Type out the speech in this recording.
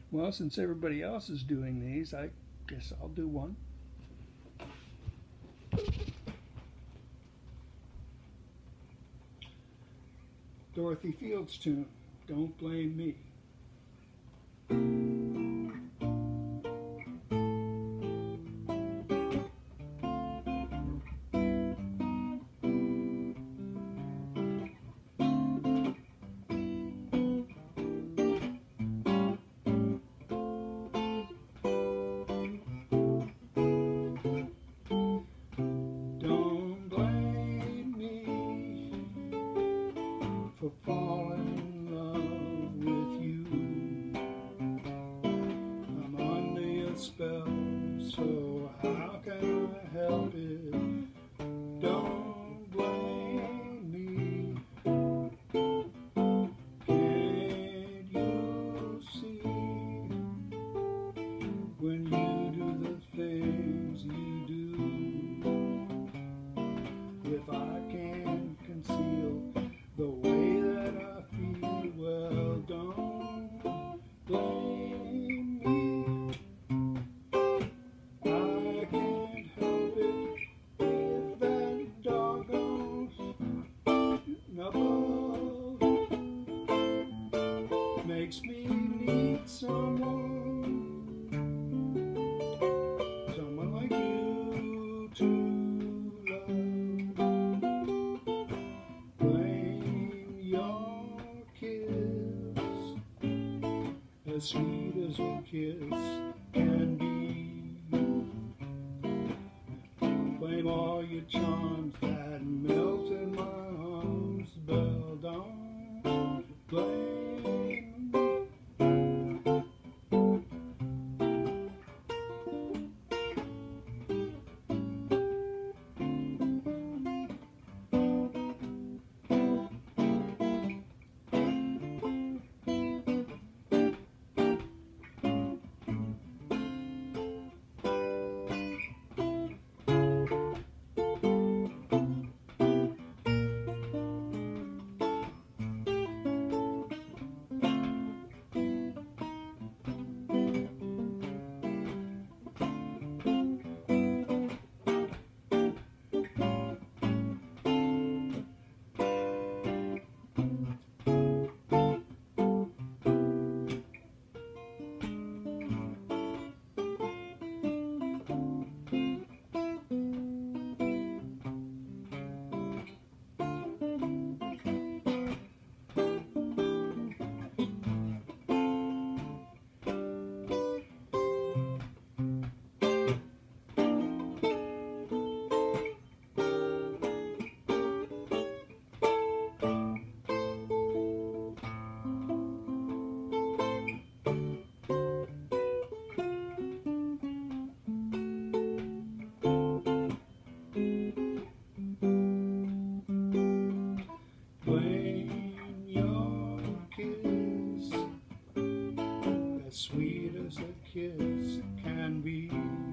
Well, since everybody else is doing these, I guess I'll do one. Dorothy Fields tune, Don't Blame Me. Don't blame me for falling in love with you. I'm under your spell, so how can I help it? Don't blame me. Can't you see when you do the things you do? If I can't conceal the way that I feel, well, don't blame me. I can't help it if that doggone above makes me need someone like you to love. Blame your kiss, as sweet as a kiss can be. Blame all your charms that melt in my arms, but don't blame me. Blame your kiss, as sweet as a kiss can be.